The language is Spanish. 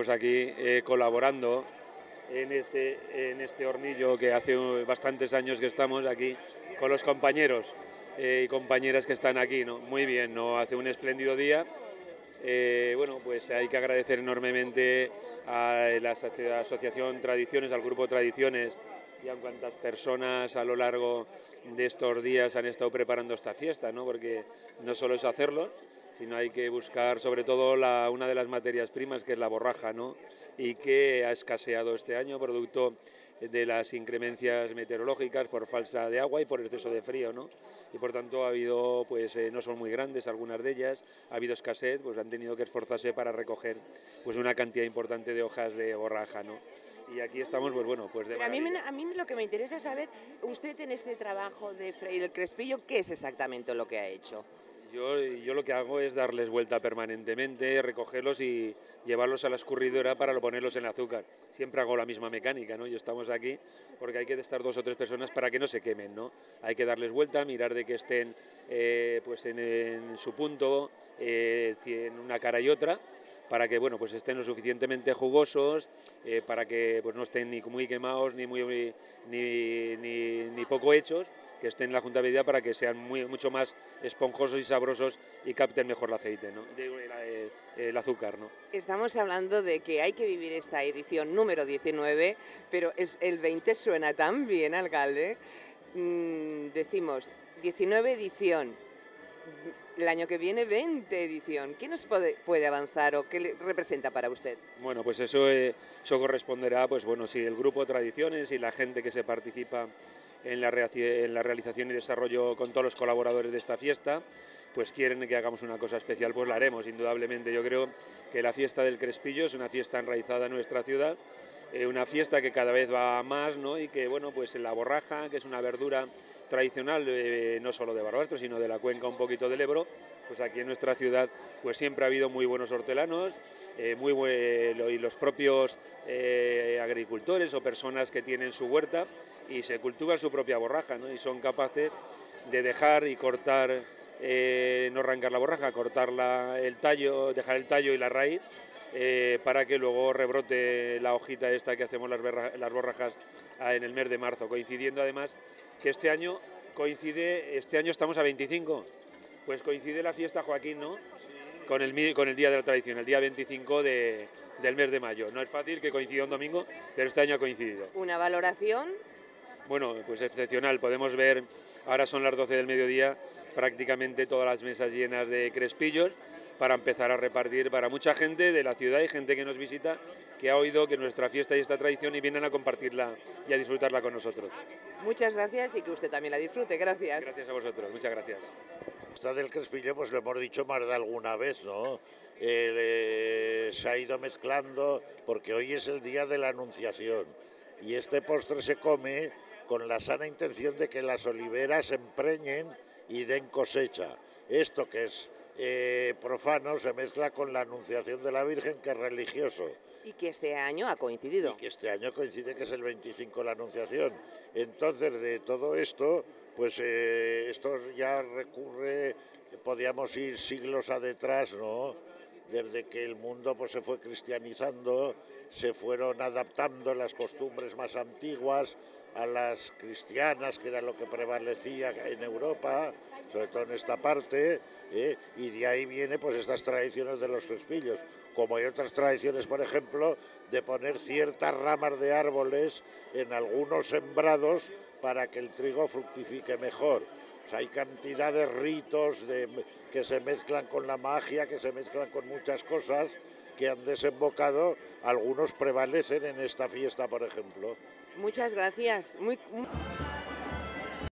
Pues aquí colaborando en este hornillo que hace bastantes años que estamos aquí con los compañeros y compañeras que están aquí, ¿no? Muy bien, ¿no? Hace un espléndido día. Bueno, pues hay que agradecer enormemente a la Asociación Tradiciones, al Grupo Tradiciones y a cuantas personas a lo largo de estos días han estado preparando esta fiesta, ¿no? Porque no solo es hacerlo, sino hay que buscar sobre todo una de las materias primas, que es la borraja, ¿no? Y que ha escaseado este año producto de las inclemencias meteorológicas por falta de agua y por exceso de frío, ¿no? Y por tanto ha habido, pues no son muy grandes algunas de ellas, ha habido escasez, pues han tenido que esforzarse para recoger pues una cantidad importante de hojas de borraja, ¿no? Y aquí estamos, pues bueno, pues de Pero maravilla. a mí lo que me interesa es saber, usted en este trabajo de freír el crespillo, ¿qué es exactamente lo que ha hecho? Yo lo que hago es darles vuelta permanentemente, recogerlos y llevarlos a la escurridora para ponerlos en el azúcar. Siempre hago la misma mecánica, ¿no? Y estamos aquí porque hay que estar 2 o 3 personas para que no se quemen, ¿no? Hay que darles vuelta, mirar de que estén pues en su punto, en una cara y otra, para que bueno, pues estén lo suficientemente jugosos, para que pues no estén ni muy quemados ni poco hechos, que estén en la junta medida para que sean mucho más esponjosos y sabrosos y capten mejor el aceite, ¿no? El azúcar, ¿no? Estamos hablando de que hay que vivir esta edición número 19, pero el 20 suena tan bien, alcalde. Decimos 19 edición, el año que viene 20 edición. ¿Qué nos puede avanzar o qué representa para usted? Bueno, pues eso corresponderá, pues bueno, si el grupo Tradiciones y la gente que se participa en la realización y desarrollo con todos los colaboradores de esta fiesta, pues quieren que hagamos una cosa especial, pues la haremos, indudablemente. Yo creo que la fiesta del Crespillo es una fiesta enraizada en nuestra ciudad, una fiesta que cada vez va a más, ¿no? Y que, bueno, pues la borraja, que es una verdura tradicional, no solo de Barbastro, sino de la cuenca un poquito del Ebro, pues aquí en nuestra ciudad pues siempre ha habido muy buenos hortelanos, y los propios agricultores o personas que tienen su huerta y se cultivan su propia borraja, ¿no? Y son capaces de dejar y cortar, no arrancar la borraja, cortar el tallo, dejar el tallo y la raíz, para que luego rebrote la hojita esta que hacemos las borrajas en el mes de marzo, coincidiendo además que este año estamos a 25, pues coincide la fiesta Joaquín, ¿no? Con el Día de la Tradición, el día 25 del mes de mayo. No es fácil que coincida un domingo, pero este año ha coincidido. ¿Una valoración? Bueno, pues excepcional. Podemos ver, ahora son las 12 del mediodía, prácticamente todas las mesas llenas de crespillos para empezar a repartir para mucha gente de la ciudad y gente que nos visita, que ha oído que nuestra fiesta y esta tradición y vienen a compartirla y a disfrutarla con nosotros. Muchas gracias y que usted también la disfrute. Gracias. Gracias a vosotros, muchas gracias. Esta del crespillo, pues lo hemos dicho más de alguna vez, ¿no? Se ha ido mezclando porque hoy es el día de la Anunciación y este postre se come con la sana intención de que las oliveras se empreñen y den cosecha. Esto que es profano se mezcla con la Anunciación de la Virgen, que es religioso. Y que este año ha coincidido. Y que este año coincide que es el 25 la Anunciación. Entonces, de todo esto, pues esto ya recurre, podíamos ir siglos a detrás, ¿no? Desde que el mundo pues se fue cristianizando, se fueron adaptando las costumbres más antiguas a las cristianas, que era lo que prevalecía en Europa, sobre todo en esta parte, y de ahí viene pues estas tradiciones de los crespillos, como hay otras tradiciones, por ejemplo, de poner ciertas ramas de árboles en algunos sembrados para que el trigo fructifique mejor. O sea, hay cantidad de ritos que se mezclan con la magia, que se mezclan con muchas cosas que han desembocado, algunos prevalecen en esta fiesta, por ejemplo. Muchas gracias. Muy